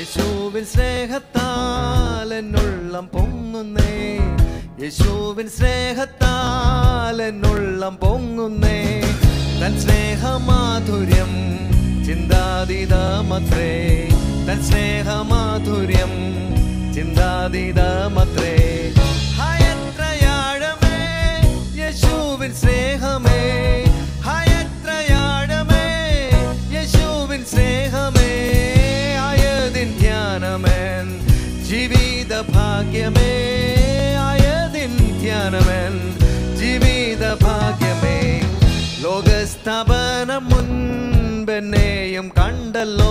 യേശുവിൻ സ്നേഹത്താൽ എന്നുള്ളം പൊങ്ങുന്നേ യേശുവിൻ സ്നേഹത്താൽ എന്നുള്ളം പൊങ്ങുന്നേ തൻ സ്നേഹമാധുര്യം ചിന്താതീതമത്രേ തൻ സ്നേഹമാധുര്യം ചിന്താതീതമത്രേ ഹയത്രയാഴമേ യേശുവിൻ സ്നേഹമേ ഹയത്രയാഴമേ യേശുവിൻ സ്നേഹമേ ആയതിൻ ധ്യാനമേൻ ജീവിത ഭാഗ്യമേ ആയതിൻ ധ്യാനമേൻ ജീവിത ഭാഗ്യമേ ലോകസ്ഥാപനം മുൻപെന്നെയും കണ്ടല്ലോ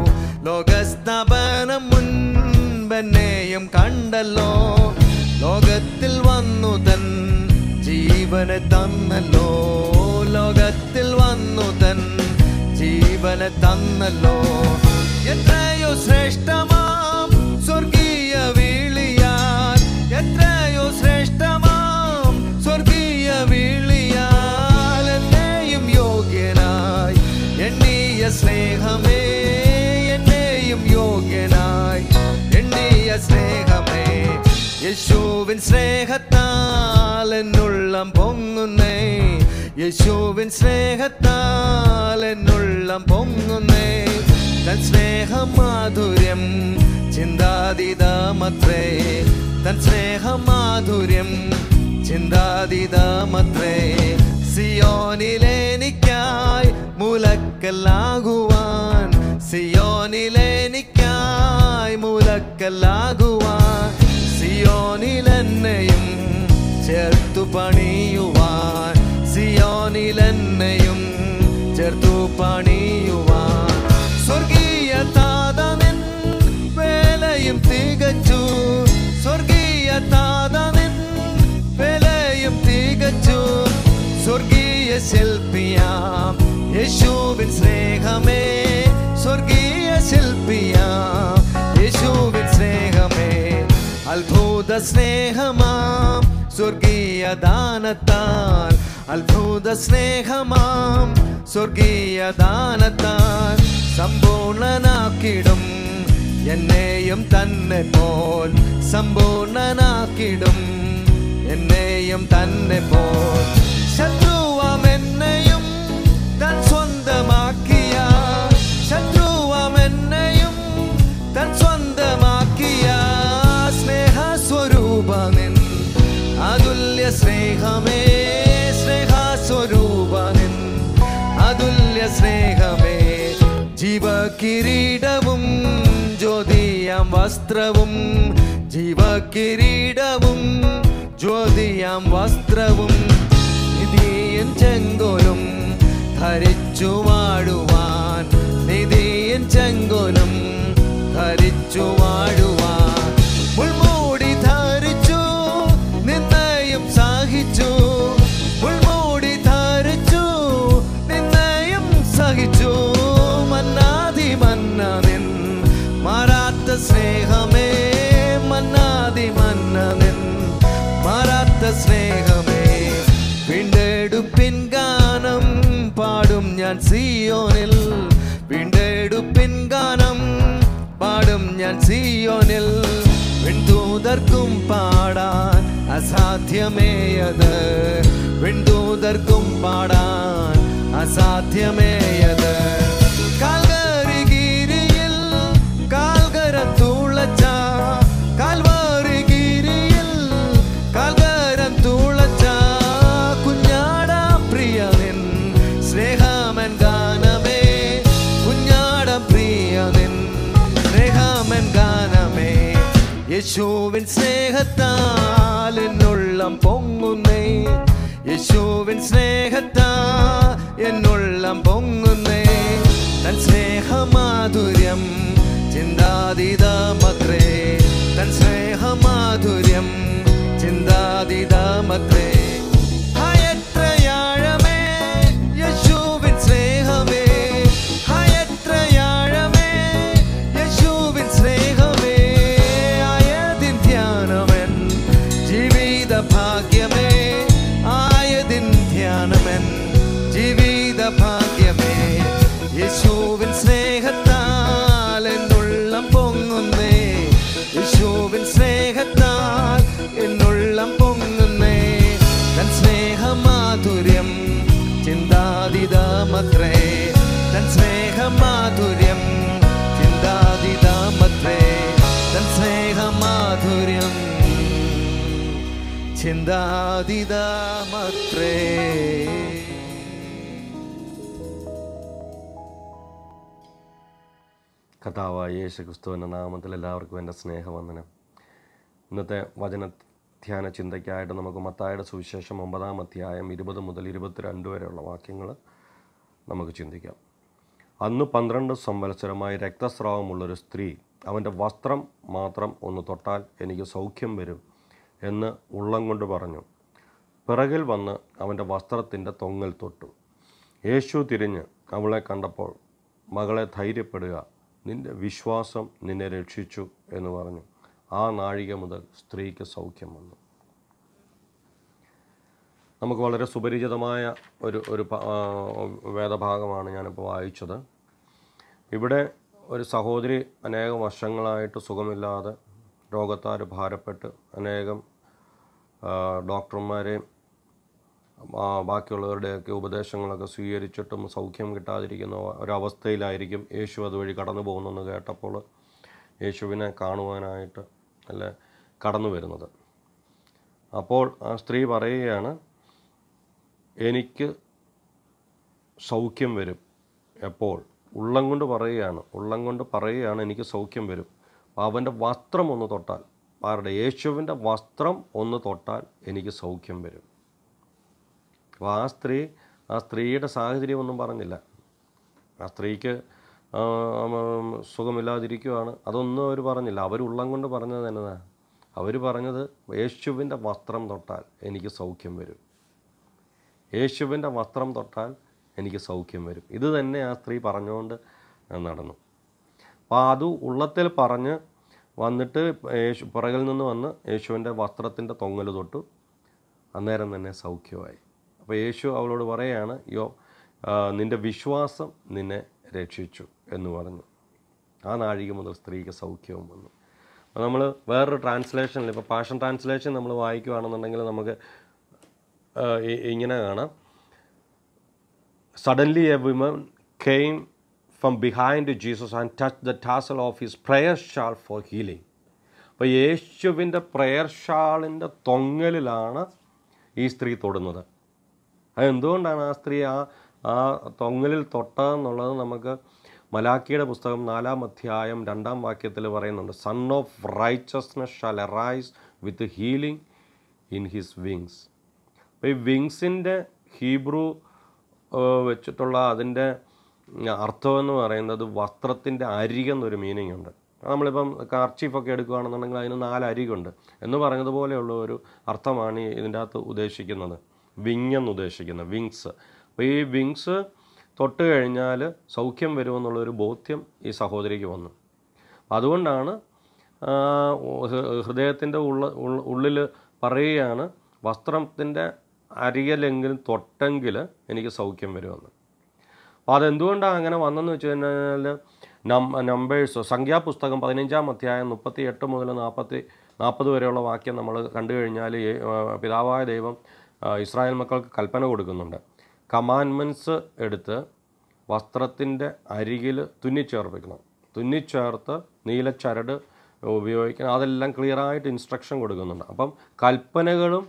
ലോകസ്ഥാപനം മുൻപെന്നെയും കണ്ടല്ലോ ലോകത്തിൽ വന്നു തൻ ജീവനെ തന്നല്ലോ ലോകത്തിൽ വന്നു തൻ ജീവനെ തന്നല്ലോ എത്രയോ ശ്രേഷ്ഠമാം സ്വർഗീയ വിളിയാൽ എത്രയോ ശ്രേഷ്ഠമാം സ്വർഗീയ വിളിയാൽ എന്നെയും യോഗ്യനായി എണ്ണിയ സ്നേഹമേ എന്നെയും യോഗ്യനായി എണ്ണിയ സ്നേഹമേ യേശുവിൻ സ്നേഹത്താൽ എന്നുള്ളം പൊങ്ങുന്നേ യേശുവിൻ സ്നേഹത്താൽ എന്നുള്ളം പൊങ്ങുന്നേ തൻ സ്നേഹമാധുര്യം ചിന്താതീതമത്രേ തൻ സ്നേഹമാധുര്യം ചിന്താതീതമത്രേ സിയോനിലെനിക്കായി മൂലക്കല്ലാകുവാൻ സിയോനിലെനിക്കായി മൂലക്കല്ലാകുവാൻ സിയോനിലെന്നെയും ചേർത്തു പണിയുവാൻ സിയോനിലെന്നെയും ചേർത്തു പണിയുവാൻ സ്വർഗീയ താതനിൻ വേലയും തികച്ചു സ്വർഗീയ താതനിൻ വേലയും തികച്ചു സ്വർഗീയ ശില്പിയാം യേശുവിൻ സ്നേഹമേ സ്വർഗീയ ശില്പിയാം യേശുവിൻ സ്നേഹമേ അത്ഭുത സ്നേഹമാം സ്വർഗീയ ദാനത്താൽ അത്ഭുത സ്നേഹമാം സ്വർഗീയ ദാനത്താൽ സമ്പൂർണനാക്കിടും എന്നെയും തന്നെ പോൽ സമ്പൂർണനാക്കിടും എന്നെയും തന്നെ പോൽ ശത്രുവാം എന്നെയും തൻ സ്വന്തമാക്കിയ ശത്രുവാം എന്നെയും തൻ സ്വന്തമാക്കിയ സ്നേഹസ്വരൂപനിൻ അതുല്യ സ്നേഹമേ സ്നേഹസ്വരൂപനിൻ അതുല്യ സ്നേഹമേ ജീവകിരീടവും ജ്യോതിയാം വസ്ത്രവും ജീവകിരീടവും ജ്യോതിയാം വസ്ത്രവും നിധിയൻ ചെങ്കോലും ധരിച്ചു വാഴുവാൻ നിധിയൻ ചെങ്കോലും ധരിച്ചു വാഴുവാൻ മുൾമൂടി ധരിച്ചു നിന്നയും സഹിച്ചു മുൾമൂടി ധരിച്ചു നിന്നയും സഹിച്ചു മന്നാതി മന്നനിൻ മാറാത്ത സ്നേഹമേ മന്നാതി മന്നനിൻ മാറാത്ത സ്നേഹമേ വീണ്ടെടുപ്പിൻ ഗാനം പാടും ഞാൻ സിയോനിൽ വീണ്ടെടുപ്പിൻ ഗാനം പാടും ഞാൻ സിയോനിൽ വിൺദൂതർക്കും പാടാൻ അസാധ്യമേ അത് വിൺദൂതർക്കും പാടാൻ അസാധ്യമേ അത് കാൽവരിഗിരിയിൽ കാൽകരം തുളച്ച കാൽവരിഗിരിയിൽ കാൽകരം തുളച്ച കുഞ്ഞാടാം പ്രിയനിൻ സ്നേഹമൻ ഗാനമേ കുഞ്ഞാടാം പ്രിയനിൻ സ്നേഹമൻ ഗാനമേ യേശുവിൻ സ്നേഹത്താൽ എന്നുള്ളം പൊങ്ങുന്നേ യേശുവിൻ സ്നേഹത്താൽ എന്നുള്ളം പൊങ്ങുന്നേ തൻ സ്നേഹമാധുര്യം ചിന്താതീതമത്രേ തൻ സ്നേഹമാധുര്യം ചിന്താതീതമത്രേ ഹയത്രയാഴമേ യേശുവിൻ സ്നേഹമേ ഹയത്രയാഴമേ യേശുവിൻ സ്നേഹമേ ആയതിൻ ധ്യാനമൻ ജീവിത ഭാഗ്യമേ ആയതിൻ ധ്യാനമൻ ജീവിത ഭാഗ്യമേ യേശുവിൻ സ്നേഹത്താൽ എന്നുള്ളം പൊങ്ങും സ്നേഹമാധുര്യം ചിന്താതീതമത്രേ തൻ സ്നേഹമാധുര്യം ചിന്താതീതമത്രേ. കർത്താവായ യേശുക്രിസ്തുവിൻ്റെ നാമത്തിൽ എല്ലാവർക്കും എൻ്റെ സ്നേഹവന്ദനം. ഇന്നത്തെ വചന ധ്യാന ചിന്തയ്ക്കായിട്ട് നമുക്ക് മത്തായിയുടെ സുവിശേഷം 9-ാം അധ്യായം 20 മുതൽ 22 വരെയുള്ള വാക്യങ്ങൾ നമുക്ക് ചിന്തിക്കാം. അന്ന് 12 സംവത്സരമായി രക്തസ്രാവമുള്ളൊരു സ്ത്രീ അവൻ്റെ വസ്ത്രം മാത്രം ഒന്ന് തൊട്ടാൽ എനിക്ക് സൗഖ്യം വരും എന്ന് ഉള്ളം കൊണ്ട് പറഞ്ഞു. പിറകിൽ വന്ന് അവൻ്റെ വസ്ത്രത്തിൻ്റെ തൊങ്ങൽ തൊട്ടു. യേശു തിരിഞ്ഞ് അവളെ കണ്ടപ്പോൾ, മകളെ ധൈര്യപ്പെടുക, നിൻ്റെ വിശ്വാസം നിന്നെ രക്ഷിച്ചു എന്ന് പറഞ്ഞു. ആ നാഴിക മുതൽ സ്ത്രീക്ക് സൗഖ്യം വന്നു. നമുക്ക് വളരെ സുപരിചിതമായ ഒരു വേദഭാഗമാണ് ഞാനിപ്പോൾ വായിച്ചത്. ഇവിടെ ഒരു സഹോദരി അനേകം വർഷങ്ങളായിട്ട് സുഖമില്ലാതെ രോഗത്താൽ ഭാരപ്പെട്ട് അനേകം ഡോക്ടർമാരെയും ബാക്കിയുള്ളവരുടെയൊക്കെ ഉപദേശങ്ങളൊക്കെ സ്വീകരിച്ചിട്ടും സൗഖ്യം കിട്ടാതിരിക്കുന്ന ഒരവസ്ഥയിലായിരിക്കും യേശു അതുവഴി കടന്നു പോകുന്നെന്ന് കേട്ടപ്പോൾ യേശുവിനെ കാണുവാനായിട്ട് അല്ലെ കടന്നു വരുന്നത്. അപ്പോൾ ആ സ്ത്രീ പറയുകയാണ്, എനിക്ക് സൗഖ്യം വരും. എപ്പോൾ? ഉള്ളം കൊണ്ട് പറയുകയാണ് എനിക്ക് സൗഖ്യം വരും. അവൻ്റെ വസ്ത്രം ഒന്ന് തൊട്ടാൽ, ആരുടെ? യേശുവിൻ്റെ വസ്ത്രം ഒന്ന് തൊട്ടാൽ എനിക്ക് സൗഖ്യം വരും. അപ്പോൾ ആ സ്ത്രീയുടെ സാഹചര്യമൊന്നും പറഞ്ഞില്ല. ആ സ്ത്രീക്ക് സുഖമില്ലാതിരിക്കുകയാണ്, അതൊന്നും അവർ പറഞ്ഞില്ല. അവരുള്ളം കൊണ്ട് പറഞ്ഞത് എന്നതാണ്? അവർ പറഞ്ഞത് യേശുവിൻ്റെ വസ്ത്രം തൊട്ടാൽ എനിക്ക് സൗഖ്യം വരും. യേശുവിൻ്റെ വസ്ത്രം തൊട്ടാൽ എനിക്ക് സൗഖ്യം വരും. ഇത് തന്നെ ആ സ്ത്രീ പറഞ്ഞുകൊണ്ട് നടന്നു. അപ്പോൾ അത് ഉള്ളത്തിൽ പറഞ്ഞ് വന്നിട്ട് പുറകിൽ നിന്ന് വന്ന് യേശുവിൻ്റെ വസ്ത്രത്തിൻ്റെ തൊങ്ങൽ തൊട്ടു. അന്നേരം തന്നെ സൗഖ്യമായി. അപ്പോൾ യേശു അവളോട് പറയുകയാണ്, നിൻ്റെ വിശ്വാസം നിന്നെ രക്ഷിച്ചു എന്ന് പറഞ്ഞു. ആ നാഴിക മുതൽ സ്ത്രീക്ക് സൗഖ്യവും വന്നു. അപ്പോൾ നമ്മൾ വേറൊരു ട്രാൻസ്ലേഷനിൽ, ഇപ്പോൾ പാഷൻ ട്രാൻസ്ലേഷൻ നമ്മൾ വായിക്കുകയാണെന്നുണ്ടെങ്കിൽ നമുക്ക് ഇങ്ങനെ കാണാം, suddenly a women came from behind Jesus and touch the tassel of his prayer shawl for healing. അപ്പോൾ യേശുവിൻ്റെ പ്രയർ ഷാളിൻ്റെ തൊങ്ങലിലാണ് ഈ സ്ത്രീ തൊടുന്നത്. അതെന്തുകൊണ്ടാണ് ആ സ്ത്രീ ആ തൊങ്ങലിൽ തൊട്ടതെന്നുള്ളത് നമുക്ക് മലാക്കിയുടെ പുസ്തകം 4-ാം അധ്യായം 2-ാം വാക്യത്തിൽ പറയുന്നുണ്ട്. Son of righteousness shall arise with healing in his wings. അപ്പോൾ ഈ വിങ്സിൻ്റെ ഹീബ്രു വെച്ചിട്ടുള്ള അതിൻ്റെ അർത്ഥമെന്ന് പറയുന്നത് വസ്ത്രത്തിൻ്റെ അരികെന്നൊരു മീനിങ് ഉണ്ട്. നമ്മളിപ്പം കർച്ചീഫൊക്കെ എടുക്കുകയാണെന്നുണ്ടെങ്കിൽ അതിന് 4 അരികുണ്ട് എന്ന് പറഞ്ഞതുപോലെയുള്ള ഒരു അർത്ഥമാണ് ഇതിൻ്റെ അകത്ത് ഉദ്ദേശിക്കുന്നത്. വിങ്ങെന്ന് ഉദ്ദേശിക്കുന്നത് വിങ്സ്. അപ്പോൾ ഈ വിങ്സ് തൊട്ട് കഴിഞ്ഞാൽ സൗഖ്യം വരുമെന്നുള്ളൊരു ബോധ്യം ഈ സഹോദരിക്ക് വന്നു. അതുകൊണ്ടാണ് ഹൃദയത്തിൻ്റെ ഉള്ളിൽ പറയുകയാണ്, വസ്ത്രത്തിൻ്റെ അരികിലെങ്കിലും തൊട്ടെങ്കിൽ എനിക്ക് സൗഖ്യം വരുമെന്ന്. അപ്പോൾ അതെന്തുകൊണ്ടാണ് അങ്ങനെ വന്നെന്ന് വെച്ച് കഴിഞ്ഞാൽ നമ്പേഴ്സ് സംഖ്യാപുസ്തകം 15-ാം അധ്യായം 38 മുതൽ 40 വരെയുള്ള വാക്യം നമ്മൾ കണ്ടു കഴിഞ്ഞാൽ പിതാവായ ദൈവം ഇസ്രായേൽ മക്കൾക്ക് കൽപ്പന കൊടുക്കുന്നുണ്ട്. കമാൻഡ്മെൻറ്റ്സ് എടുത്ത് വസ്ത്രത്തിൻ്റെ അരികിൽ തുന്നിച്ചേർത്ത് നീലച്ചരട് ഉപയോഗിക്കണം. അതെല്ലാം ക്ലിയറായിട്ട് ഇൻസ്ട്രക്ഷൻ കൊടുക്കുന്നുണ്ട്. അപ്പം കൽപ്പനകളും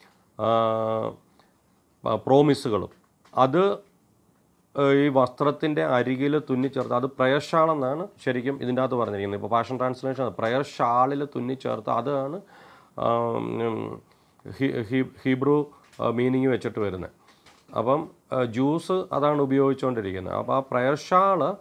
പ്രോമിസുകളും അത് ഈ വസ്ത്രത്തിൻ്റെ അരികിൽ തുന്നിച്ചേർത്ത്, അത് പ്രയർ ഷാളെന്നാണ് ശരിക്കും ഇതിൻ്റെ അകത്ത് പറഞ്ഞിരിക്കുന്നത്. ഇപ്പോൾ പാഷൻ ട്രാൻസ്ലേഷൻ പ്രയർ ഷാളിൽ തുന്നിച്ചേർത്ത്, അതാണ് ഹീബ്രു മീനിങ് വെച്ചിട്ട് വരുന്നത്. അപ്പം ജ്യൂസ് അതാണ് ഉപയോഗിച്ചുകൊണ്ടിരിക്കുന്നത്. അപ്പോൾ ആ പ്രയർ ഷാള്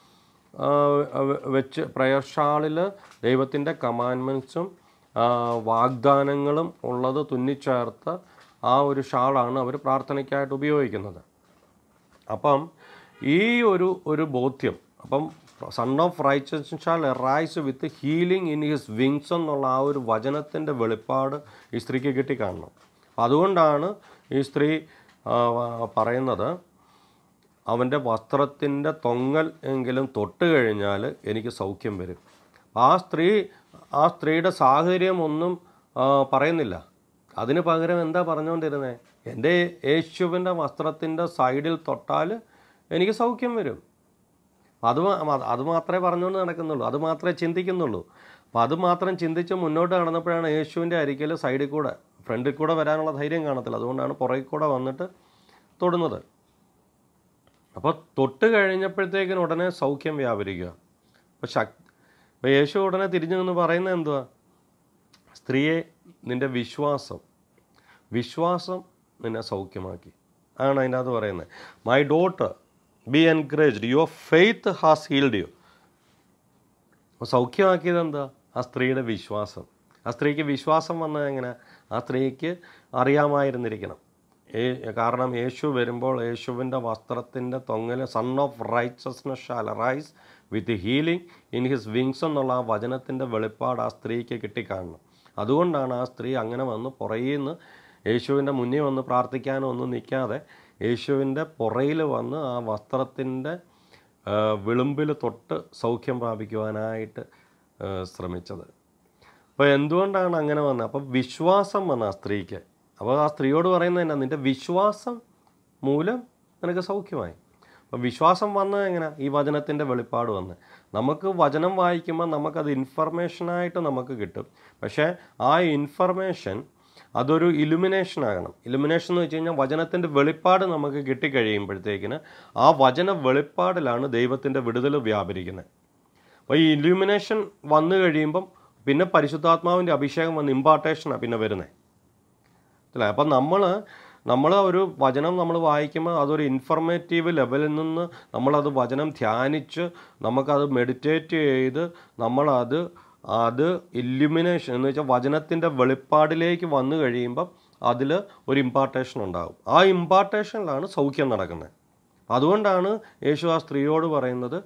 പ്രയർ ഷാളിൽ ദൈവത്തിൻ്റെ കമാൻഡ്മെൻറ്റ്സും വാഗ്ദാനങ്ങളും ഉള്ളത് തുന്നിച്ചേർത്ത് ആ ഒരു ഷാളാണ് അവർ പ്രാർത്ഥനയ്ക്കായിട്ട് ഉപയോഗിക്കുന്നത്. അപ്പം ഈ ഒരു ബോധ്യം, അപ്പം son of righteousness shall arise with healing in his wings എന്നുള്ള ആ ഒരു വചനത്തിൻ്റെ വെളിപ്പാട് ഈ സ്ത്രീക്ക് കിട്ടിക്കാണണം. അതുകൊണ്ടാണ് ഈ സ്ത്രീ പറയുന്നത്, അവൻ്റെ വസ്ത്രത്തിൻ്റെ തൊങ്ങൽ എങ്കിലും തൊട്ട് കഴിഞ്ഞാൽ എനിക്ക് സൗഖ്യം വരും. ആ സ്ത്രീയുടെ സാഹചര്യം ഒന്നും പറയുന്നില്ല. അതിന് പകരം എന്താ പറഞ്ഞുകൊണ്ടിരുന്നത്? എൻ്റെ യേശുവിൻ്റെ വസ്ത്രത്തിൻ്റെ സൈഡിൽ തൊട്ടാൽ എനിക്ക് സൗഖ്യം വരും. അത് മാത്രമേ പറഞ്ഞുകൊണ്ട് നടക്കുന്നുള്ളൂ, അത് മാത്രമേ ചിന്തിക്കുന്നുള്ളൂ. അപ്പോൾ അത് മാത്രം ചിന്തിച്ച് മുന്നോട്ട് നടന്നപ്പോഴാണ് യേശുവിൻ്റെ അരികിൽ സൈഡിൽ കൂടെ ഫ്രണ്ടിൽ കൂടെ വരാനുള്ള ധൈര്യം കാണത്തില്ല. അതുകൊണ്ടാണ് പുറകിൽ കൂടെ വന്നിട്ട് തൊടുന്നത്. അപ്പോൾ തൊട്ട് കഴിഞ്ഞപ്പോഴത്തേക്കിന് ഉടനെ സൗഖ്യം വ്യാപരിക്കുക. അപ്പോൾ യേശു ഉടനെ തിരിഞ്ഞു നിന്ന് പറയുന്നത് എന്തുവാ? സ്ത്രീയെ, നിൻ്റെ വിശ്വാസം നിന്നെ സൗഖ്യമാക്കി ആണ് അതിൻ്റെ അകത്ത് പറയുന്നത്. My daughter, be encouraged, your faith has healed you. അപ്പോൾ സൗഖ്യമാക്കിയത് എന്താ? ആ സ്ത്രീയുടെ വിശ്വാസം. ആ സ്ത്രീക്ക് വിശ്വാസം വന്നത് എങ്ങനെ? ആ സ്ത്രീക്ക് അറിയാമായിരുന്നിരിക്കണം. കാരണം യേശു വരുമ്പോൾ യേശുവിൻ്റെ വസ്ത്രത്തിൻ്റെ തൊങ്ങൽ son of righteousness shall arise with healing in his wings എന്നുള്ള ആ വചനത്തിൻ്റെ വെളിപ്പാട് ആ സ്ത്രീക്ക് കിട്ടിക്കാണണം. അതുകൊണ്ടാണ് ആ സ്ത്രീ അങ്ങനെ വന്ന് പുറകിൽ നിന്ന് യേശുവിൻ്റെ മുന്നിൽ വന്ന് പ്രാർത്ഥിക്കാനോ ഒന്നും നിൽക്കാതെ യേശുവിൻ്റെ പുറയിൽ വന്ന് ആ വസ്ത്രത്തിൻ്റെ വിളുമ്പിൽ തൊട്ട് സൗഖ്യം പ്രാപിക്കുവാനായിട്ട് ശ്രമിച്ചത്. അപ്പോൾ എന്തുകൊണ്ടാണ് അങ്ങനെ വന്നത്? അപ്പോൾ വിശ്വാസം വന്ന ആ സ്ത്രീക്ക്. അപ്പോൾ ആ സ്ത്രീയോട് പറയുന്നത് എന്നാ? നിൻ്റെ വിശ്വാസം മൂലം നിനക്ക് സൗഖ്യമായി. അപ്പോൾ വിശ്വാസം വന്നത് എങ്ങനെ? ഈ വചനത്തിൻ്റെ വെളിപ്പാട് വന്ന്. നമുക്ക് വചനം വായിക്കുമ്പോൾ നമുക്കത് ഇൻഫർമേഷനായിട്ട് നമുക്ക് കിട്ടും. പക്ഷേ ആ ഇൻഫർമേഷൻ അതൊരു ഇലുമിനേഷൻ ആകണം. ഇലുമിനേഷൻ എന്ന് വെച്ച് കഴിഞ്ഞാൽ വചനത്തിൻ്റെ വെളിപ്പാട് നമുക്ക് കിട്ടിക്കഴിയുമ്പോഴത്തേക്കിന് ആ വചന വെളിപ്പാടിലാണ് ദൈവത്തിൻ്റെ വിടുതൽ വ്യാപരിക്കുന്നത്. അപ്പോൾ ഈ ഇലുമിനേഷൻ വന്നു കഴിയുമ്പം പിന്നെ പരിശുദ്ധാത്മാവിൻ്റെ അഭിഷേകം വന്ന് ഇമ്പാർട്ടേഷനാണ് പിന്നെ വരുന്നത് അല്ലേ? അപ്പം നമ്മൾ ഒരു വചനം നമ്മൾ വായിക്കുമ്പോൾ അതൊരു ഇൻഫർമേറ്റീവ് ലെവലിൽ നിന്ന് നമ്മളത് വചനം ധ്യാനിച്ച് നമുക്കത് മെഡിറ്റേറ്റ് ചെയ്ത് അത് ഇല്ലുമിനേഷൻ എന്ന് വെച്ചാൽ വചനത്തിൻ്റെ വെളിപ്പാടിലേക്ക് വന്നു കഴിയുമ്പം അതിൽ ഒരു ഇമ്പാർട്ടേഷൻ ഉണ്ടാകും. ആ ഇമ്പാർട്ടേഷനിലാണ് സൗഖ്യം നടക്കുന്നത്. അതുകൊണ്ടാണ് യേശു ആ സ്ത്രീയോട് പറയുന്നത്,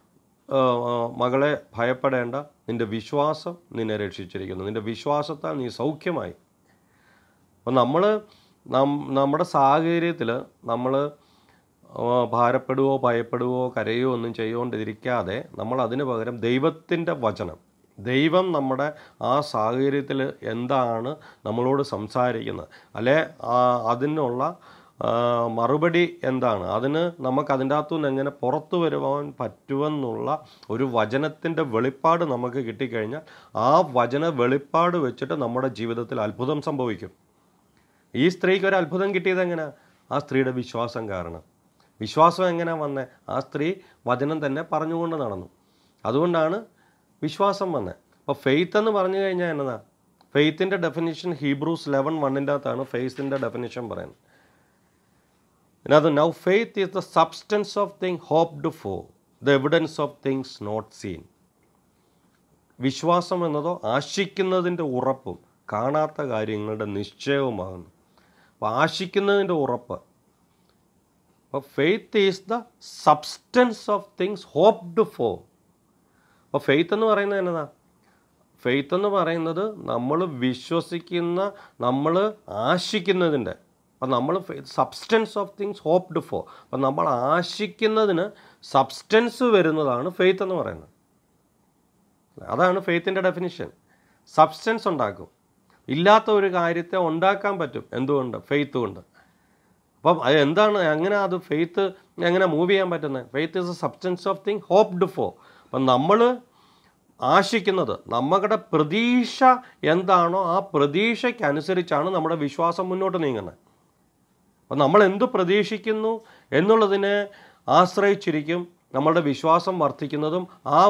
മകളെ ഭയപ്പെടേണ്ട, നിൻ്റെ വിശ്വാസം നിന്നെ രക്ഷിച്ചിരിക്കുന്നു, നിൻ്റെ വിശ്വാസത്താൽ നീ സൗഖ്യമായി. അപ്പം നമ്മുടെ സാഹചര്യത്തിൽ നമ്മൾ ഭാരപ്പെടുവോ ഭയപ്പെടുവോ കരയോ ഒന്നും ചെയ്തുകൊണ്ടിരിക്കാതെ നമ്മൾ അതിന് പകരം ദൈവത്തിൻ്റെ വചനം, ദൈവം നമ്മുടെ ആ സാഹചര്യത്തിൽ എന്താണ് നമ്മളോട് സംസാരിക്കുന്നത്, അല്ലെ അതിനുള്ള മറുപടി എന്താണ്, നമുക്കതിൻ്റെ അകത്തുനിന്ന് എങ്ങനെ പുറത്തു വരുവാൻ പറ്റുമെന്നുള്ള ഒരു വചനത്തിൻ്റെ വെളിപ്പാട് നമുക്ക് കിട്ടിക്കഴിഞ്ഞാൽ ആ വചന വെളിപ്പാട് വെച്ചിട്ട് നമ്മുടെ ജീവിതത്തിൽ അത്ഭുതം സംഭവിക്കും. ഈ സ്ത്രീക്ക് ഒരു അത്ഭുതം കിട്ടിയത് എങ്ങനെ? ആ സ്ത്രീയുടെ വിശ്വാസം കാരണം. വിശ്വാസം എങ്ങനെ വന്നേ? ആ സ്ത്രീ വചനം തന്നെ പറഞ്ഞുകൊണ്ട് നടന്നു. അതുകൊണ്ടാണ് വിശ്വാസം വന്നത്. അപ്പോൾ ഫെയ്ത്ത് എന്ന് പറഞ്ഞു കഴിഞ്ഞാൽ എന്നതാ? ഫെയ്ത്തിൻ്റെ ഡെഫിനിഷൻ ഹീബ്രൂസ് 11:1 അകത്താണ് ഫെയ്ത്തിൻ്റെ ഡെഫിനിഷൻ പറയുന്നത്. അതിനകത്ത് now faith is the substance of thing hoped for, the evidence of things not seen. വിശ്വാസം എന്നതോ ആശിക്കുന്നതിൻ്റെ ഉറപ്പും കാണാത്ത കാര്യങ്ങളുടെ നിശ്ചയവുമാകുന്നു. അപ്പോൾ ആശിക്കുന്നതിൻ്റെ ഉറപ്പ്. അപ്പോൾ faith is the substance of things hoped for. അപ്പോൾ ഫെയ്ത്ത് എന്ന് പറയുന്നത് എന്നതാ? ഫെയ്ത്ത് എന്ന് പറയുന്നത് നമ്മൾ വിശ്വസിക്കുന്ന, നമ്മൾ ആശിക്കുന്നതിൻ്റെ, അപ്പം നമ്മൾ substance of things hoped for. അപ്പം നമ്മൾ ആശിക്കുന്നതിന് സബ്സ്റ്റൻസ് വരുന്നതാണ് ഫെയ്ത്ത് എന്ന് പറയുന്നത്. അതാണ് ഫെയ്ത്തിൻ്റെ ഡെഫിനിഷൻ. സബ്സ്റ്റൻസ് ഉണ്ടാക്കും. ഇല്ലാത്ത ഒരു കാര്യത്തെ ഉണ്ടാക്കാൻ പറ്റും. എന്തുകൊണ്ട്? ഫെയ്ത്ത് കൊണ്ട്. അപ്പം അത് എന്താണ്, എങ്ങനെ അത് ഫെയ്ത്ത് എങ്ങനെ മൂവ് ചെയ്യാൻ പറ്റുന്നത്? Faith is a substance of thing hoped for. അപ്പം നമ്മൾ ആശിക്കുന്നത്, നമ്മുടെ പ്രതീക്ഷ എന്താണോ ആ പ്രതീക്ഷയ്ക്കനുസരിച്ചാണ് നമ്മുടെ വിശ്വാസം മുന്നോട്ട് നീങ്ങുന്നത്. അപ്പം നമ്മൾ എന്ത് പ്രതീക്ഷിക്കുന്നു എന്നുള്ളതിനെ ആശ്രയിച്ചിരിക്കും നമ്മളുടെ വിശ്വാസം വർദ്ധിക്കുന്നതും.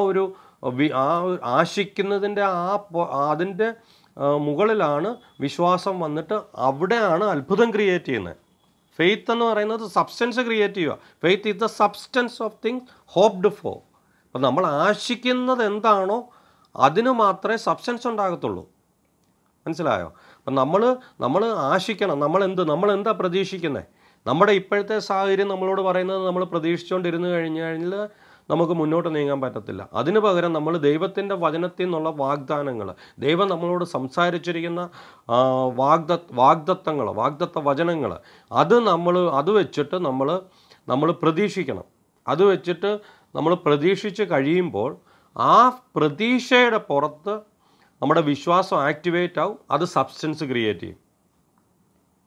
ആശിക്കുന്നതിൻ്റെ അതിൻ്റെ മുകളിലാണ് വിശ്വാസം വന്നിട്ട് അവിടെയാണ് അത്ഭുതം ക്രിയേറ്റ് ചെയ്യുന്നത്. ഫെയ്ത്ത് എന്ന് പറയുന്നത് സബ്സ്റ്റൻസ് ക്രിയേറ്റ് ചെയ്യുക. Faith is the substance of things hoped for. അപ്പം നമ്മൾ ആശിക്കുന്നത് എന്താണോ അതിന് മാത്രമേ സബ്സ്റ്റൻസ് ഉണ്ടാകത്തുള്ളൂ. മനസ്സിലായോ? അപ്പം നമ്മൾ ആശിക്കണം. നമ്മളെന്താ പ്രതീക്ഷിക്കുന്നത്? നമ്മുടെ ഇപ്പോഴത്തെ സാഹചര്യം നമ്മളോട് പറയുന്നത് നമ്മൾ പ്രതീക്ഷിച്ചുകൊണ്ടിരുന്നു കഴിഞ്ഞാൽ നമുക്ക് മുന്നോട്ട് നീങ്ങാൻ പറ്റത്തില്ല. അതിന് പകരം നമ്മൾ ദൈവത്തിൻ്റെ വചനത്തിൽ നിന്നുള്ള വാഗ്ദാനങ്ങൾ, ദൈവം നമ്മളോട് സംസാരിച്ചിരിക്കുന്ന വാഗ്ദത്ത വചനങ്ങൾ, അത് വെച്ചിട്ട് നമ്മൾ പ്രതീക്ഷിക്കണം. അത് വെച്ചിട്ട് നമ്മൾ പ്രതീക്ഷിച്ച് കഴിയുമ്പോൾ ആ പ്രതീക്ഷയുടെ പുറത്ത് നമ്മുടെ വിശ്വാസം ആക്ടിവേറ്റ് ആവും. അത് സബ്സ്റ്റൻസ് ക്രിയേറ്റ് ചെയ്യും.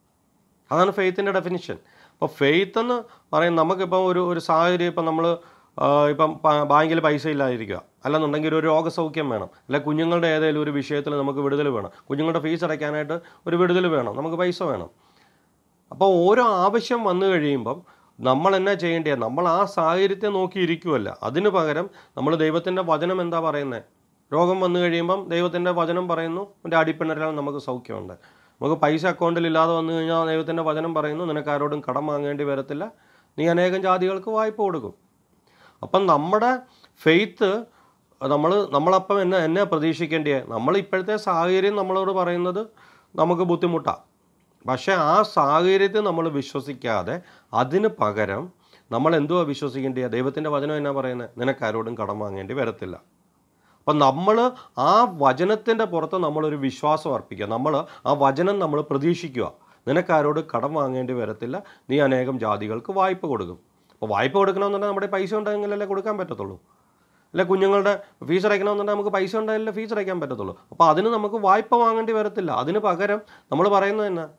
അതാണ് ഫെയ്ത്തിൻ്റെ ഡെഫിനിഷൻ. അപ്പോൾ ഫെയ്ത്ത് എന്ന് പറയും, നമുക്കിപ്പം ഒരു സാഹചര്യം, ഇപ്പം നമ്മൾ ഇപ്പം ബാങ്കിൽ പൈസ ഇല്ലാതിരിക്കുക, അല്ലെന്നുണ്ടെങ്കിൽ ഒരു രോഗസൗഖ്യം വേണം, അല്ലെ കുഞ്ഞുങ്ങളുടെ ഏതെങ്കിലും ഒരു വിഷയത്തിൽ നമുക്ക് വിടുതൽ വേണം, കുഞ്ഞുങ്ങളുടെ ഫീസ് അടയ്ക്കാനായിട്ട് ഒരു വിടുതൽ വേണം, നമുക്ക് പൈസ വേണം. അപ്പോൾ ഓരോ ആവശ്യം വന്നു കഴിയുമ്പം നമ്മൾ എന്നാ ചെയ്യേണ്ടത്? നമ്മൾ ആ സാഹചര്യത്തെ നോക്കിയിരിക്കുമല്ല, അതിന് പകരം നമ്മൾ ദൈവത്തിൻ്റെ വചനം എന്താ പറയുന്നത്? രോഗം വന്നു കഴിയുമ്പം ദൈവത്തിൻ്റെ വചനം പറയുന്നു എൻ്റെ അടിപ്പിണരാൽ നമുക്ക് സൗഖ്യമുണ്ട്. നമുക്ക് പൈസ അക്കൗണ്ടിൽ ഇല്ലാതെ വന്നു കഴിഞ്ഞാൽ ദൈവത്തിൻ്റെ വചനം പറയുന്നു നിനക്ക് ആരോടും കടം വാങ്ങേണ്ടി വരത്തില്ല, നീ അനേകം ജാതികൾക്ക് വായ്പ കൊടുക്കും. അപ്പം നമ്മുടെ ഫെയ്ത്ത് നമ്മളപ്പം എന്നെ പ്രതീക്ഷിക്കേണ്ടത്? നമ്മൾ ഇപ്പോഴത്തെ സാഹചര്യം നമ്മളോട് പറയുന്നത് നമുക്ക് ബുദ്ധിമുട്ടാണ്, പക്ഷേ ആ സാഹചര്യത്തിൽ നമ്മൾ വിശ്വസിക്കാതെ അതിന് പകരം നമ്മൾ എന്തുവാ വിശ്വസിക്കേണ്ടത്? ദൈവത്തിൻ്റെ വചനം എന്നാ പറയുന്നത്? നിനക്ക് ആരോടും കടം വാങ്ങേണ്ടി വരത്തില്ല. അപ്പം നമ്മൾ ആ വചനത്തിൻ്റെ പുറത്ത് നമ്മളൊരു വിശ്വാസം അർപ്പിക്കുക, നമ്മൾ ആ വചനം നമ്മൾ പ്രതീക്ഷിക്കുക. നിനക്കാരോട് കടം വാങ്ങേണ്ടി വരത്തില്ല, നീ അനേകം ജാതികൾക്ക് വായ്പ കൊടുക്കും. അപ്പോൾ വായ്പ കൊടുക്കണമെന്നുണ്ടെങ്കിൽ നമ്മുടെ പൈസ ഉണ്ടെങ്കിലല്ലേ കൊടുക്കാൻ പറ്റത്തുള്ളൂ, അല്ലെ കുഞ്ഞുങ്ങളുടെ ഫീസ് അടയ്ക്കണമെന്നുണ്ടെങ്കിൽ നമുക്ക് പൈസ ഉണ്ടെങ്കിലല്ലേ ഫീസ് അടയ്ക്കാൻ പറ്റത്തുള്ളൂ. അപ്പോൾ അതിന് നമുക്ക് വായ്പ വാങ്ങേണ്ടി വരത്തില്ല. അതിന് പകരം നമ്മൾ പറയുന്നത് എന്നാ?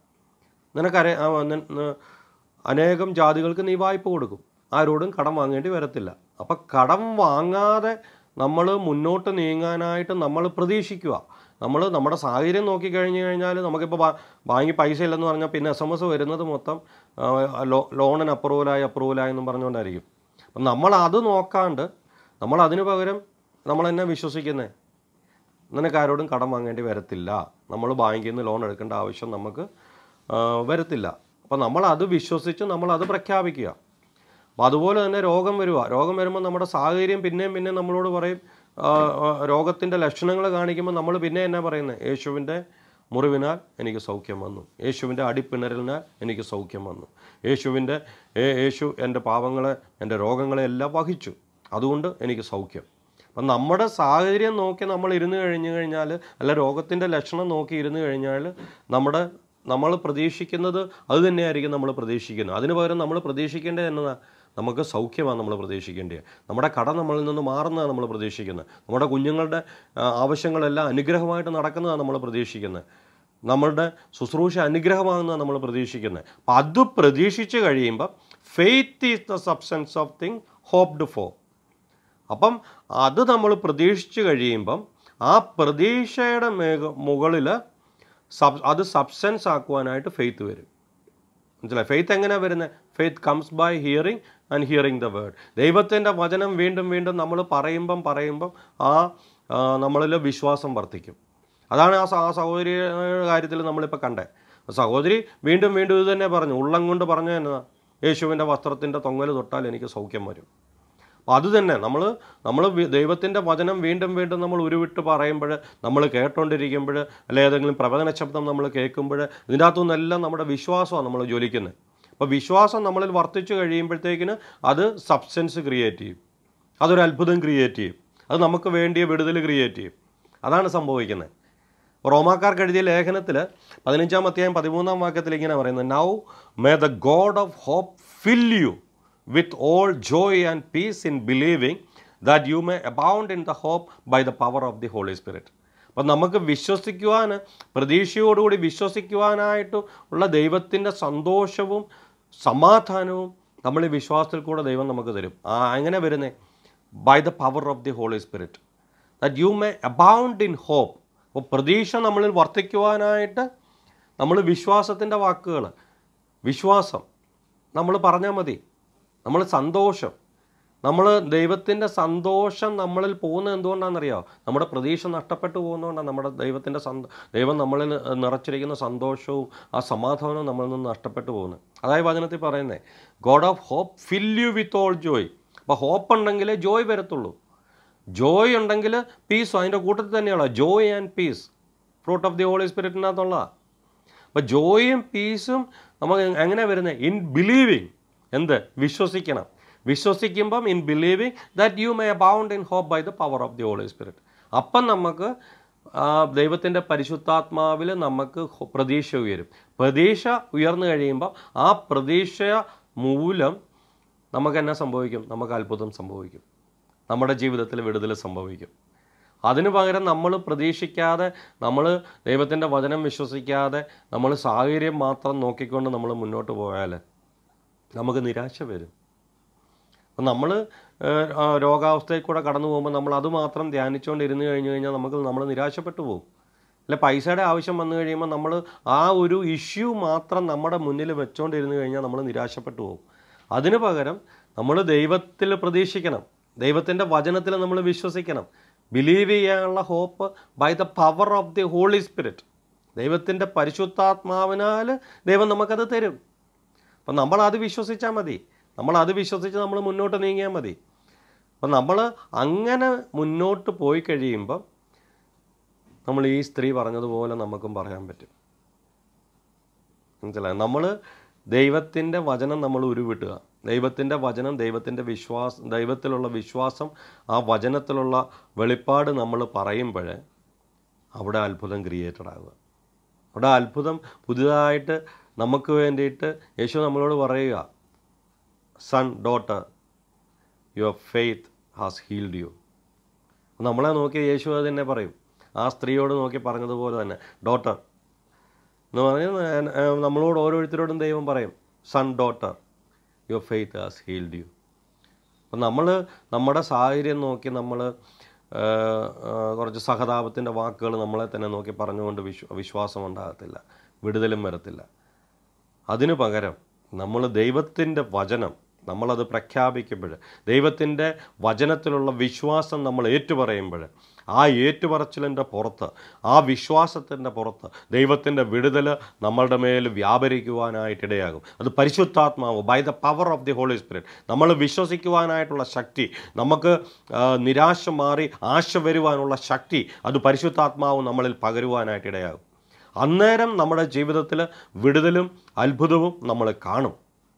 അനേകം ജാതികൾക്ക് നീ വായ്പ കൊടുക്കും, ആരോടും കടം വാങ്ങേണ്ടി വരത്തില്ല. അപ്പം കടം വാങ്ങാതെ നമ്മൾ മുന്നോട്ട് നീങ്ങാനായിട്ട് നമ്മൾ പ്രതീക്ഷിക്കുക. നമ്മുടെ സാഹചര്യം നോക്കിക്കഴിഞ്ഞ് കഴിഞ്ഞാൽ നമുക്കിപ്പോൾ ബാങ്കിൽ പൈസ ഇല്ലെന്ന് പറഞ്ഞാൽ പിന്നെ SMS വരുന്നത് മൊത്തം ലോണിന് അപ്രൂവലായി എന്നും പറഞ്ഞുകൊണ്ടായിരിക്കും. അപ്പം നമ്മൾ അത് നോക്കാണ്ട് നമ്മൾ അതിന് പകരം നമ്മൾ എന്നെ വിശ്വസിക്കുന്നത്? നിനക്കാരോടും കടം വാങ്ങേണ്ടി വരത്തില്ല, നമ്മൾ ബാങ്കിൽ നിന്ന് ലോൺ എടുക്കേണ്ട ആവശ്യം നമുക്ക് വരത്തില്ല. അപ്പം നമ്മളത് വിശ്വസിച്ച് നമ്മളത് പ്രഖ്യാപിക്കുക. അപ്പം അതുപോലെ തന്നെ രോഗം വരുമ്പോൾ നമ്മുടെ സാഹചര്യം പിന്നെയും നമ്മളോട് പറയും, രോഗത്തിൻ്റെ ലക്ഷണങ്ങൾ കാണിക്കുമ്പോൾ നമ്മൾ പിന്നെ എന്നാ പറയുന്നത്? യേശുവിൻ്റെ മുറിവിനാൽ എനിക്ക് സൗഖ്യം വന്നു, യേശുവിൻ്റെ അടിപ്പിണരലിനാൽ എനിക്ക് സൗഖ്യം വന്നു, യേശു എൻ്റെ പാപങ്ങളെ എൻ്റെ രോഗങ്ങളെ എല്ലാം വഹിച്ചു, അതുകൊണ്ട് എനിക്ക് സൗഖ്യം. അപ്പം നമ്മുടെ സാഹചര്യം നോക്കി നമ്മൾ ഇരുന്ന് കഴിഞ്ഞാൽ, അല്ല രോഗത്തിൻ്റെ ലക്ഷണം നോക്കി ഇരുന്ന് കഴിഞ്ഞാൽ നമ്മൾ പ്രതീക്ഷിക്കുന്നത് അത് തന്നെയായിരിക്കും നമ്മൾ പ്രതീക്ഷിക്കുന്നത്. അതിന് പകരം നമ്മൾ പ്രതീക്ഷിക്കേണ്ടത് എന്നതാണ്? നമുക്ക് സൗഖ്യമാണ് നമ്മൾ പ്രതീക്ഷിക്കേണ്ടത്. നമ്മുടെ കട നമ്മളിൽ നിന്ന് മാറുന്നതാണ് നമ്മൾ പ്രതീക്ഷിക്കുന്നത്. നമ്മുടെ കുഞ്ഞുങ്ങളുടെ ആവശ്യങ്ങളെല്ലാം അനുഗ്രഹമായിട്ട് നടക്കുന്നതാണ് നമ്മൾ പ്രതീക്ഷിക്കുന്നത്. നമ്മളുടെ ശുശ്രൂഷ അനുഗ്രഹമാകുന്നതാണ് നമ്മൾ പ്രതീക്ഷിക്കുന്നത്. അപ്പം അത് പ്രതീക്ഷിച്ച് കഴിയുമ്പം faith is the substance of thing hoped for. അപ്പം അത് നമ്മൾ പ്രതീക്ഷിച്ച് കഴിയുമ്പം ആ പ്രതീക്ഷയുടെ മുകളിൽ അത് സബ്സ്റ്റൻസ് ആക്കുവാനായിട്ട് ഫെയ്ത്ത് വരും. മനസ്സിലായി? ഫെയ്ത്ത് എങ്ങനെയാണ് വരുന്നത്? Faith comes by hearing and hearing the word. ദൈവത്തിൻ്റെ വചനം വീണ്ടും നമ്മൾ പറയുമ്പം നമ്മളിൽ വിശ്വാസം വർദ്ധിക്കും. അതാണ് ആ സഹോദരിയുടെ കാര്യത്തിൽ നമ്മളിപ്പോൾ കണ്ടേ. സഹോദരി വീണ്ടും ഇത് തന്നെ പറഞ്ഞു, ഉള്ളം കൊണ്ട് പറഞ്ഞു എന്നതാ, യേശുവിൻ്റെ വസ്ത്രത്തിൻ്റെ തൊങ്ങൽ തൊട്ടാൽ എനിക്ക് സൗഖ്യം വരും. അപ്പോൾ അത് തന്നെ നമ്മൾ ദൈവത്തിൻ്റെ വചനം വീണ്ടും നമ്മൾ ഉരുവിട്ട് പറയുമ്പോൾ, നമ്മൾ കേട്ടോണ്ടിരിക്കുമ്പോൾ, അല്ലെ ഏതെങ്കിലും പ്രവചന ശബ്ദം നമ്മൾ കേൾക്കുമ്പോൾ, ഇതിൻ്റെ അകത്തുനിന്നെല്ലാം നമ്മുടെ വിശ്വാസമാണ് നമ്മൾ ജ്വലിക്കുന്നത്. അപ്പോൾ വിശ്വാസം നമ്മളിൽ വർദ്ധിച്ചു കഴിയുമ്പോഴത്തേക്കിന് അത് സബ്സ്റ്റൻസ് ക്രിയേറ്റ് ചെയ്യും, അതൊരു അത്ഭുതം ക്രിയേറ്റ് ചെയ്യും, അത് നമുക്ക് വേണ്ടിയ വിടുതൽ ക്രിയേറ്റ് ചെയ്യും. അതാണ് സംഭവിക്കുന്നത്. റോമാക്കാർക്ക് എഴുതിയ ലേഖനത്തിൽ 15-ാം അധ്യായം 13-ാം വാക്യത്തിൽ ഇങ്ങനെ പറയുന്നത്, now may the God of hope fill you with all joy and peace in believing that you may abound in the hope by the power of the Holy Spirit. അപ്പം നമുക്ക് വിശ്വസിക്കുവാൻ, പ്രതീക്ഷയോടുകൂടി വിശ്വസിക്കുവാനായിട്ട് ഉള്ള ദൈവത്തിൻ്റെ സന്തോഷവും സമാധാനവും നമ്മൾ ഈ വിശ്വാസത്തിൽ കൂടെ ദൈവം നമുക്ക് തരും. എങ്ങനെ വരുന്നേ? By the power of the Holy Spirit that you may abound in hope. അപ്പോൾ പ്രതീക്ഷ നമ്മളിൽ വർദ്ധിക്കുവാനായിട്ട് നമ്മൾ വിശ്വാസത്തിൻ്റെ വാക്കുകൾ, വിശ്വാസം നമ്മൾ പറഞ്ഞാൽ മതി. നമ്മൾ സന്തോഷം, നമ്മൾ ദൈവത്തിൻ്റെ സന്തോഷം നമ്മളിൽ പോകുന്നത് എന്തുകൊണ്ടാണെന്നറിയാമോ? നമ്മുടെ പ്രതീക്ഷ നഷ്ടപ്പെട്ടു പോകുന്നതുകൊണ്ടാണ്. നമ്മുടെ ദൈവം നമ്മളിൽ നിറച്ചിരിക്കുന്ന സന്തോഷവും ആ സമാധാനവും നമ്മളിൽ നിന്ന് നഷ്ടപ്പെട്ടു പോകുന്നത്. അതായത് വചനത്തിൽ പറയുന്നത്, God of hope fill you with all joy. അപ്പോൾ ഹോപ്പ് ഉണ്ടെങ്കിലേ ജോയ് വരത്തുള്ളൂ. ജോയ് ഉണ്ടെങ്കിൽ പീസും അതിൻ്റെ കൂട്ടത്തിൽ തന്നെയുള്ള joy and peace fruit of the Holy സ്പിരിറ്റിനകത്തുള്ളതാണ്. അപ്പോൾ ജോയും പീസും നമുക്ക് എങ്ങനെ വരുന്നത്? In believing. എന്ത്? വിശ്വസിക്കണം. വിശ്വസിക്കുമ്പം in believing that you may abound in hope by the power of the Holy Spirit. അപ്പം നമുക്ക് ദൈവത്തിൻ്റെ പരിശുദ്ധാത്മാവിൽ നമുക്ക് പ്രതീക്ഷ ഉയരും. പ്രതീക്ഷ ഉയർന്നു കഴിയുമ്പോൾ ആ പ്രതീക്ഷ മൂലം നമുക്ക് എന്നാ സംഭവിക്കും? നമുക്ക് അത്ഭുതം സംഭവിക്കും, നമ്മുടെ ജീവിതത്തിൽ വിടുതൽ സംഭവിക്കും. അതിനു പകരം നമ്മൾ പ്രതീക്ഷിക്കാതെ, നമ്മൾ ദൈവത്തിൻ്റെ വചനം വിശ്വസിക്കാതെ, നമ്മൾ സാഹചര്യം മാത്രം നോക്കിക്കൊണ്ട് നമ്മൾ മുന്നോട്ട് പോയാൽ നമുക്ക് നിരാശ വരും. അപ്പം നമ്മൾ രോഗാവസ്ഥയിൽ കൂടെ കടന്നു പോകുമ്പോൾ നമ്മൾ അത് മാത്രം ധ്യാനിച്ചുകൊണ്ടിരുന്ന് കഴിഞ്ഞാൽ നമ്മൾ നിരാശപ്പെട്ടു പോകും. അല്ല, പൈസയുടെ ആവശ്യം വന്നു കഴിയുമ്പോൾ നമ്മൾ ആ ഒരു ഇഷ്യൂ മാത്രം നമ്മുടെ മുന്നിൽ വെച്ചുകൊണ്ടിരുന്ന് കഴിഞ്ഞാൽ നമ്മൾ നിരാശപ്പെട്ടു പോകും. അതിന് പകരം നമ്മൾ ദൈവത്തിൽ പ്രതീക്ഷിക്കണം, ദൈവത്തിൻ്റെ വചനത്തിൽ നമ്മൾ വിശ്വസിക്കണം. ബിലീവ് ചെയ്യാനുള്ള hope by the power of the Holy Spirit. ദൈവത്തിൻ്റെ പരിശുദ്ധാത്മാവിനാൽ ദൈവം നമുക്കത് തരും. അപ്പം നമ്മളത് വിശ്വസിച്ചാൽ മതി, നമ്മളത് വിശ്വസിച്ച് നമ്മൾ മുന്നോട്ട് നീങ്ങിയാൽ മതി. അപ്പം നമ്മൾ അങ്ങനെ മുന്നോട്ട് പോയി കഴിയുമ്പം നമ്മൾ ഈ സ്ത്രീ പറഞ്ഞതുപോലെ നമുക്കും പറയാൻ പറ്റും. മനസ്സിലായി? നമ്മൾ ദൈവത്തിൻ്റെ വചനം നമ്മൾ ഉരുവിട്ടുക, ദൈവത്തിൻ്റെ വചനം, ദൈവത്തിലുള്ള വിശ്വാസം, ആ വചനത്തിലുള്ള വെളിപ്പാട് നമ്മൾ പറയുമ്പോൾ അവിടെ അത്ഭുതം ക്രിയേറ്റഡ് ആകുക. അവിടെ അത്ഭുതം പുതുതായിട്ട് നമുക്ക് വേണ്ടിയിട്ട് യേശു നമ്മളോട് പറയുക, son, daughter, your faith has healed you. നമ്മളെ നോക്കി യേശു അത് തന്നെ പറയും. ആ സ്ത്രീയോട് നോക്കി പറഞ്ഞതുപോലെ തന്നെ ഡോട്ടർ എന്ന് പറഞ്ഞ് നമ്മളോട് ഓരോരുത്തരോടും ദൈവം പറയും, son, daughter, your faith has healed you. അപ്പം നമ്മൾ നമ്മുടെ സാഹചര്യം നോക്കി നമ്മൾ കുറച്ച് സഹതാപത്തിൻ്റെ വാക്കുകൾ നമ്മളെ തന്നെ നോക്കി പറഞ്ഞുകൊണ്ട് വിശ്വാസം ഉണ്ടാകത്തില്ല, വിടുതലും വരത്തില്ല. അതിനു പകരം നമ്മൾ ദൈവത്തിൻ്റെ വചനം നമ്മളത് പ്രഖ്യാപിക്കുമ്പോൾ, ദൈവത്തിൻ്റെ വചനത്തിലുള്ള വിശ്വാസം നമ്മൾ ഏറ്റുപറയുമ്പോൾ, ആ ഏറ്റുപറച്ചിലിൻ്റെ പുറത്ത്, ആ വിശ്വാസത്തിൻ്റെ പുറത്ത് ദൈവത്തിൻ്റെ വിടുതൽ നമ്മളുടെ മേൽ വ്യാപരിക്കുവാനായിട്ടിടയാകും. അത് പരിശുദ്ധാത്മാവ് by the power of the Holy Spirit, നമ്മൾ വിശ്വസിക്കുവാനായിട്ടുള്ള ശക്തി, നമുക്ക് നിരാശ മാറി ആശ വരുവാനുള്ള ശക്തി, അത് പരിശുദ്ധാത്മാവ് നമ്മളിൽ പകരുവാനായിട്ടിടയാകും. അന്നേരം നമ്മുടെ ജീവിതത്തിൽ വിടുതലും അത്ഭുതവും നമ്മൾ കാണും.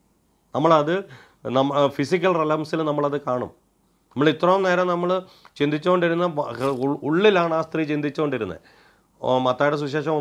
നമ്മളത് ഫിസിക്കൽ റെലംസിൽ നമ്മളത് കാണും. നമ്മൾ ഇത്രയും നേരം നമ്മൾ ചിന്തിച്ചുകൊണ്ടിരുന്ന ഉള്ളിലാണ് ആ സ്ത്രീ ചിന്തിച്ചുകൊണ്ടിരുന്നത്. മത്തായിയുടെ സുവിശേഷം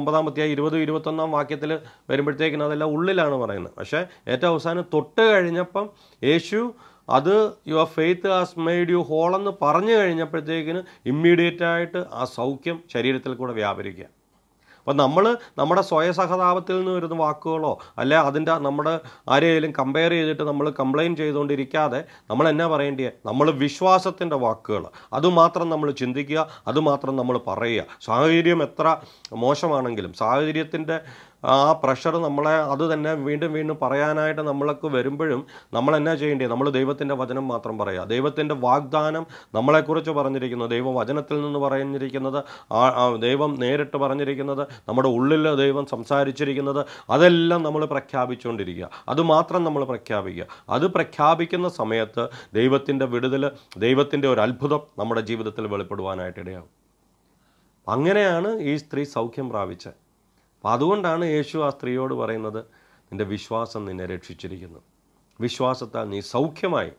9-20-21 വാക്യത്തിൽ വരുമ്പോഴത്തേക്കിനും അതെല്ലാം ഉള്ളിലാണ് പറയുന്നത്. പക്ഷേ ഏറ്റവും അവസാനം തൊട്ട് കഴിഞ്ഞപ്പം യേശു അത് your faith has made you whole എന്ന് പറഞ്ഞു കഴിഞ്ഞപ്പോഴത്തേക്കിന് ഇമ്മീഡിയറ്റായിട്ട് ആ സൗഖ്യം ശരീരത്തിൽ കൂടെ വ്യാപരിക്കുക. അപ്പം നമ്മൾ നമ്മുടെ സ്വയസഹതാപത്തിൽ നിന്ന് വരുന്ന വാക്കുകളോ അല്ലെ നമ്മുടെ ആരെയും കമ്പയർ ചെയ്തിട്ട് നമ്മൾ കംപ്ലയിൻറ്റ് ചെയ്തുകൊണ്ടിരിക്കാതെ നമ്മൾ എന്നാ പറയേണ്ടത്, നമ്മൾ വിശ്വാസത്തിൻ്റെ വാക്കുകൾ അതുമാത്രം നമ്മൾ ചിന്തിക്കുക, അതുമാത്രം നമ്മൾ പറയുക. സാഹചര്യം എത്ര മോശമാണെങ്കിലും, സാഹചര്യത്തിൻ്റെ ആ പ്രഷർ നമ്മളെ അത് തന്നെ വീണ്ടും വീണ്ടും പറയാനായിട്ട് നമ്മൾക്ക് വരുമ്പോഴും നമ്മൾ എന്നാ ചെയ്യേണ്ടത്, നമ്മൾ ദൈവത്തിൻ്റെ വചനം മാത്രം പറയുക. ദൈവത്തിൻ്റെ വാഗ്ദാനം നമ്മളെക്കുറിച്ച് പറഞ്ഞിരിക്കുന്നത്, ദൈവവചനത്തിൽ നിന്ന് പറഞ്ഞിരിക്കുന്നത്, ദൈവം നേരിട്ട് പറഞ്ഞിരിക്കുന്നത്, നമ്മുടെ ഉള്ളിൽ ദൈവം സംസാരിച്ചിരിക്കുന്നത്, അതെല്ലാം നമ്മൾ പ്രഖ്യാപിച്ചുകൊണ്ടിരിക്കുക. അതുമാത്രം നമ്മൾ പ്രഖ്യാപിക്കുക. അത് പ്രഖ്യാപിക്കുന്ന സമയത്ത് ദൈവത്തിൻ്റെ വിടുതൽ, ദൈവത്തിൻ്റെ ഒരു അത്ഭുതം നമ്മുടെ ജീവിതത്തിൽ വെളിപ്പെടുവാനായിട്ടിടയാകും. അങ്ങനെയാണ് ഈ സ്ത്രീ സൗഖ്യം പ്രാപിച്ചത്. അപ്പം അതുകൊണ്ടാണ് യേശു ആ സ്ത്രീയോട് പറയുന്നത്, നിൻ്റെ വിശ്വാസം നിന്നെ രക്ഷിച്ചിരിക്കുന്നു, വിശ്വാസത്താൽ നീ സൗഖ്യമായി.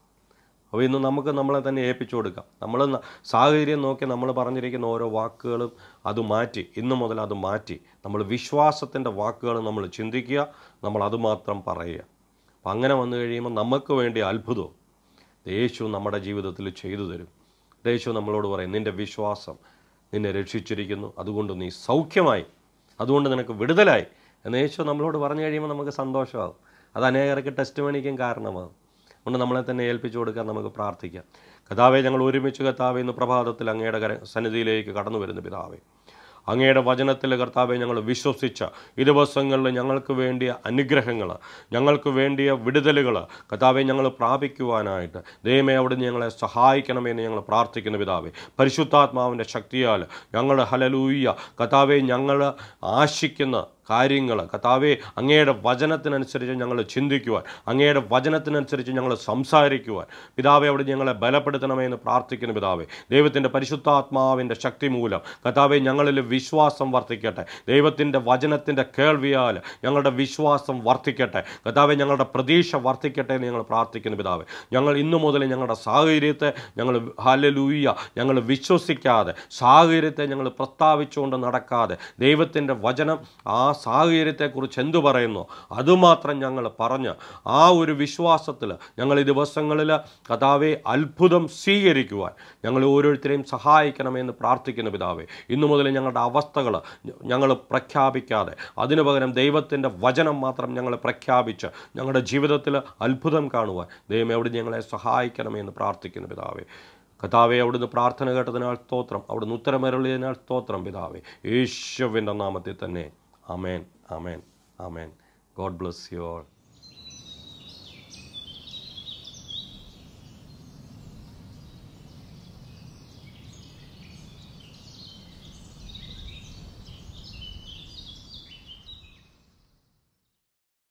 അപ്പോൾ ഇന്ന് നമുക്ക് നമ്മളെ തന്നെ ഏൽപ്പിച്ചു കൊടുക്കാം. നമ്മൾ സാഹചര്യം നോക്കി നമ്മൾ പറഞ്ഞിരിക്കുന്ന ഓരോ വാക്കുകളും അത് മാറ്റി, ഇന്നു മുതൽ അത് മാറ്റി നമ്മൾ വിശ്വാസത്തിൻ്റെ വാക്കുകൾ നമ്മൾ ചിന്തിക്കുക, നമ്മൾ അതുമാത്രം പറയുക. അപ്പം അങ്ങനെ വന്നു കഴിയുമ്പോൾ നമുക്ക് വേണ്ടി അത്ഭുതവും യേശു നമ്മുടെ ജീവിതത്തിൽ ചെയ്തു തരും. യേശു നമ്മളോട് പറയും, നിൻ്റെ വിശ്വാസം നിന്നെ രക്ഷിച്ചിരിക്കുന്നു, അതുകൊണ്ട് നീ സൗഖ്യമായി, അതുകൊണ്ട് നിനക്ക് വിടുതലായി എന്ന് യേശു നമ്മളോട് പറഞ്ഞു കഴിയുമ്പോൾ നമുക്ക് സന്തോഷമാകും. അത് അനേകർക്ക് ടെസ്റ്റ് മണിക്കും കാരണമാകും. അതുകൊണ്ട് നമ്മളെ തന്നെ ഏൽപ്പിച്ചു കൊടുക്കാൻ നമുക്ക് പ്രാർത്ഥിക്കാം. കർത്താവേ, ഞങ്ങൾ ഒരുമിച്ച് കർത്താവേ ഇന്ന് പ്രഭാതത്തിൽ അങ്ങയുടെ സന്നിധിയിലേക്ക് കടന്നു വരുന്ന പിതാവേ, അങ്ങയുടെ വചനത്തിൽ കർത്താവെ ഞങ്ങൾ വിശ്വസിച്ച ഈ ദിവസങ്ങളിൽ ഞങ്ങൾക്ക് വേണ്ടിയ അനുഗ്രഹങ്ങൾ, ഞങ്ങൾക്ക് വേണ്ടിയ വിടുതലുകൾ കർത്താവെ ഞങ്ങൾ പ്രാപിക്കുവാനായിട്ട് ദൈവമേ അവിടുന്ന് ഞങ്ങളെ സഹായിക്കണമെന്ന് ഞങ്ങൾ പ്രാർത്ഥിക്കുന്ന പിതാവേ, പരിശുദ്ധാത്മാവിൻ്റെ ശക്തിയാൽ ഞങ്ങളുടെ ഹല്ലേലൂയ കർത്താവെ ഞങ്ങൾ ആശിക്കുന്ന കാര്യങ്ങൾ കർത്താവെ അങ്ങയുടെ വചനത്തിനനുസരിച്ച് ഞങ്ങൾ ചിന്തിക്കുവാൻ, അങ്ങയുടെ വചനത്തിനനുസരിച്ച് ഞങ്ങൾ സംസാരിക്കുവാൻ പിതാവെ അവിടെ ഞങ്ങളെ ബലപ്പെടുത്തണമെന്ന് പ്രാർത്ഥിക്കുന്നു പിതാവേ. ദൈവത്തിൻ്റെ പരിശുദ്ധാത്മാവിൻ്റെ ശക്തി മൂലം കർത്താവെ ഞങ്ങളിൽ വിശ്വാസം വർദ്ധിക്കട്ടെ. ദൈവത്തിൻ്റെ വചനത്തിൻ്റെ കേൾവിയാൽ ഞങ്ങളുടെ വിശ്വാസം വർദ്ധിക്കട്ടെ കർത്താവെ, ഞങ്ങളുടെ പ്രതീക്ഷ വർദ്ധിക്കട്ടെ എന്ന് ഞങ്ങൾ പ്രാർത്ഥിക്കുന്നു പിതാവേ. ഞങ്ങൾ ഇന്നു മുതൽ ഞങ്ങളുടെ സാഹചര്യത്തെ ഞങ്ങൾ ഹല്ലേലൂയ ഞങ്ങൾ വിശ്വസിക്കാതെ, സാഹചര്യത്തെ ഞങ്ങൾ പ്രസ്താവിച്ചുകൊണ്ട് നടക്കാതെ, ദൈവത്തിൻ്റെ വചനം ആ സാഹചര്യത്തെക്കുറിച്ച് എന്തു പറയുന്നു അതുമാത്രം ഞങ്ങൾ പറഞ്ഞ് ആ ഒരു വിശ്വാസത്തിൽ ഞങ്ങൾ ഈ ദിവസങ്ങളിൽ കർത്താവെ അത്ഭുതം സ്വീകരിക്കുവാൻ ഞങ്ങൾ ഓരോരുത്തരെയും സഹായിക്കണമെന്ന് പ്രാർത്ഥിക്കുന്നു പിതാവേ. ഇന്നു മുതൽ ഞങ്ങളുടെ അവസ്ഥകൾ ഞങ്ങൾ പ്രഖ്യാപിക്കാതെ അതിനു പകരം ദൈവത്തിൻ്റെ വചനം മാത്രം ഞങ്ങൾ പ്രഖ്യാപിച്ച് ഞങ്ങളുടെ ജീവിതത്തിൽ അത്ഭുതം കാണുവാൻ ദൈവം എവിടെ ഞങ്ങളെ സഹായിക്കണമെന്ന് പ്രാർത്ഥിക്കുന്നു പിതാവേ. കർത്താവേ, അവിടുന്ന് പ്രാർത്ഥന കേട്ടതിനാൽ സ്തോത്രം, അവിടുന്ന് ഉത്തരമരുളിയതിനാൽ സ്തോത്രം പിതാവേ. യേശുവിൻ്റെ നാമത്തിൽ തന്നെ. ആമേൻ, ആമേൻ, ആമേൻ. God bless you all.